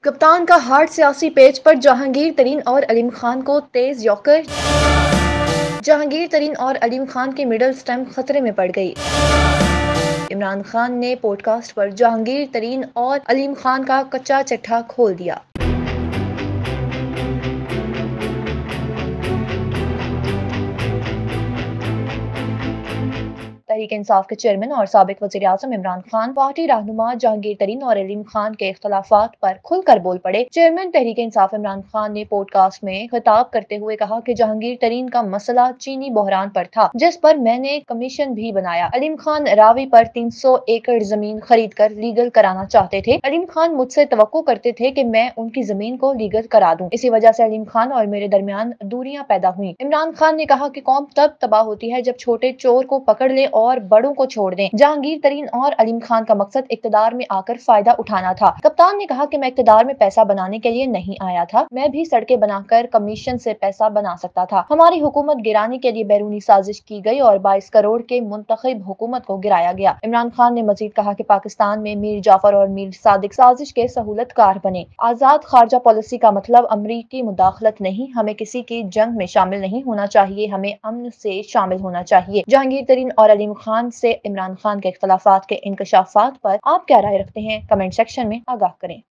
कप्तान का हार्ट सियासी पेच पर जहांगीर तरीन और अलीम खान को तेज यॉर्कर। जहांगीर तरीन और अलीम खान की मिडल स्टंप खतरे में पड़ गई। इमरान खान ने पॉडकास्ट पर जहांगीर तरीन और अलीम खान का कच्चा चिट्ठा खोल दिया। तहरीक इंसाफ के चेयरमैन और साबिक वज़ीर आज़म इमरान खान पार्टी रहनुमा जहांगीर तरीन और अलीम खान के इख्तलाफात पर खुलकर बोल पड़े। चेयरमैन तहरीक इंसाफ इमरान खान ने पॉडकास्ट में खिताब करते हुए कहा कि जहांगीर तरीन का मसला चीनी बहरान पर था, जिस पर मैंने कमीशन भी बनाया। अलीम खान रावी पर 300 एकड़ जमीन खरीद कर लीगल कराना चाहते थे। अलीम खान मुझसे तवक्को करते थे कि मैं उनकी जमीन को लीगल करा दूं। इसी वजह से अलीम खान और मेरे दरमियान दूरियां पैदा हुई। इमरान खान ने कहा कि कौम तब तबाह होती है जब छोटे चोर को पकड़ ले और बड़ों को छोड़ दें। जहांगीर तरीन और अलीम खान का मकसद इक्तदार में आकर फायदा उठाना था। कप्तान ने कहा कि मैं इक्तदार में पैसा बनाने के लिए नहीं आया था, मैं भी सड़कें बनाकर कमीशन से पैसा बना सकता था। हमारी हुकूमत गिराने के लिए बैरूनी साजिश की गई और 22 करोड़ के मुंतखब हुकूमत को गिराया गया। इमरान खान ने मजीद कहा कि पाकिस्तान में मीर जाफर और मीर सादिक साजिश के सहूलतकार बने। आजाद खारजा पॉलिसी का मतलब अमरीकी मुदाखलत नहीं, हमें किसी की जंग में शामिल नहीं होना चाहिए, हमें अमन से शामिल होना चाहिए। जहांगीर तरीन और अलीम खान से इमरान खान के इख्तलाफात के इंकशाफात पर आप क्या राय रखते हैं? कमेंट सेक्शन में आगाह करें।